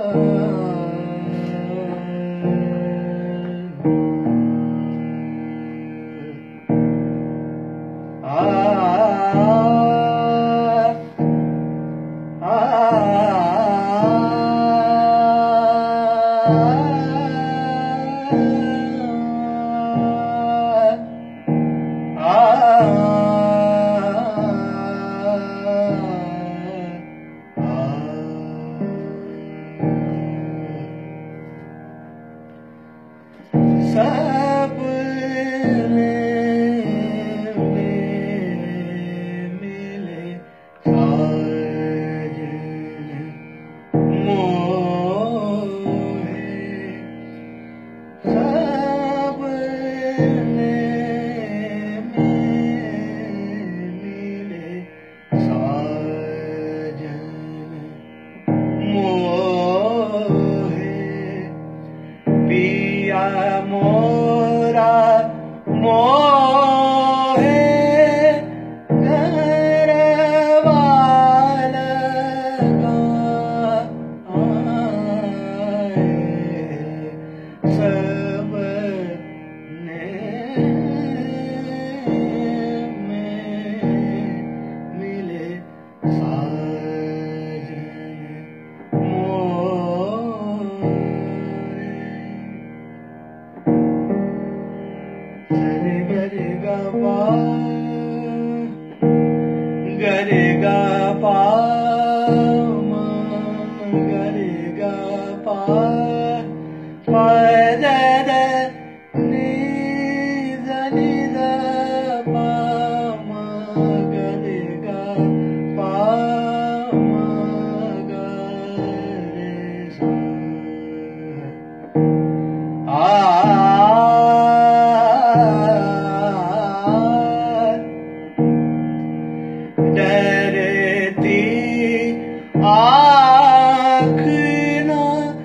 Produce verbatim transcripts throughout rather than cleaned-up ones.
सब ने मिले साजन मोहे, सब ने मिले साजन मोहे। पिया मोरा मोहे घरवाला आए, सब ने मिले साजन मोरे। सरे गरे गा पा गरे गा पा मा गरे गा पा पा द द नि द नि द पा मा गरे गा पा मा गा रे सा। आ डरती आँख ना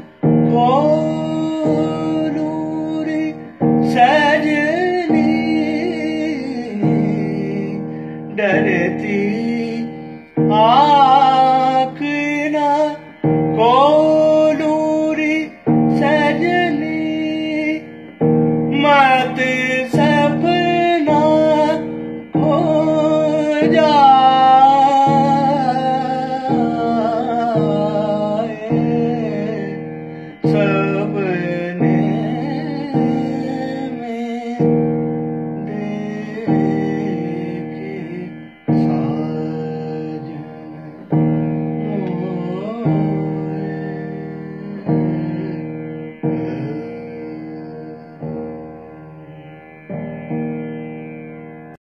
खोलूं रे सजनी, डरती आँख ना खोलूं रे सजनी, मत सपना हो जाए, सपने में देखे साजन मोरे।